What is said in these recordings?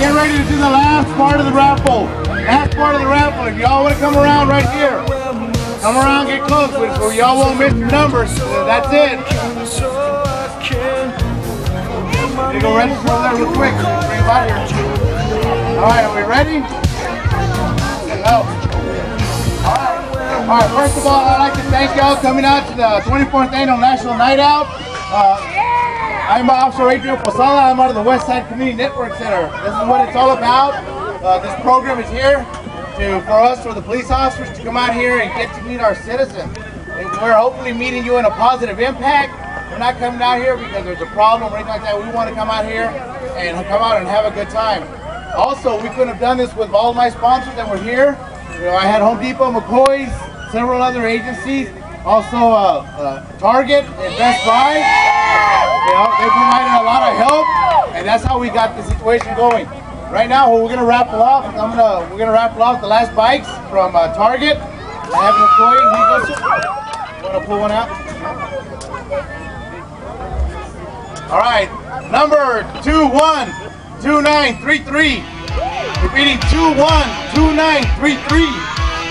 get ready to do the last part of the raffle. Last part of the raffle. If y'all want to come around right here, come around, get close so y'all won't miss your numbers. That's it. You go register over there real quick. Bring them out here. All right, are we ready? No. All right, first of all, I'd like to thank y'all coming out to the 24th Annual National Night Out. I'm Officer Adrian Posada. I'm out of the West Side Community Network Center. This is what it's all about. This program is here for the police officers to come out here and get to meet our citizens. And we're hopefully meeting you in a positive impact. We're not coming out here because there's a problem or anything like that. We want to come out here and come out and have a good time. Also, we couldn't have done this with all my sponsors that were here. You know, I had Home Depot, McCoy's, several other agencies, also Target and Best Buy. You know, they provided a lot of help, and that's how we got the situation going. Right now, we're gonna raffle off. We're gonna raffle off the last bikes from Target. I have an employee. You want to pull one out? All right, number 212933. Repeating 212933.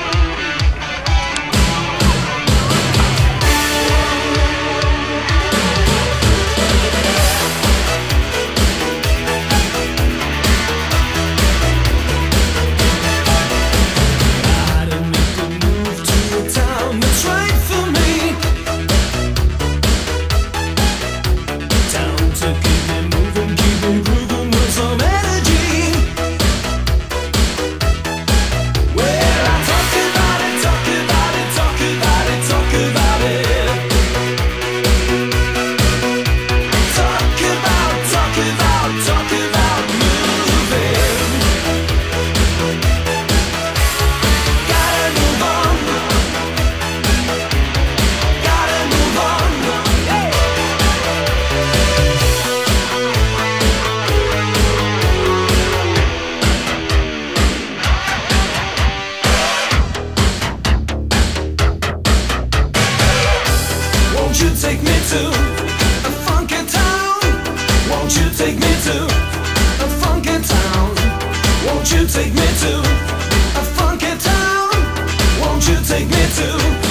Won't you take me to a funky town? Won't you take me to a funky town? Won't you take me to a funky town? Won't you take me to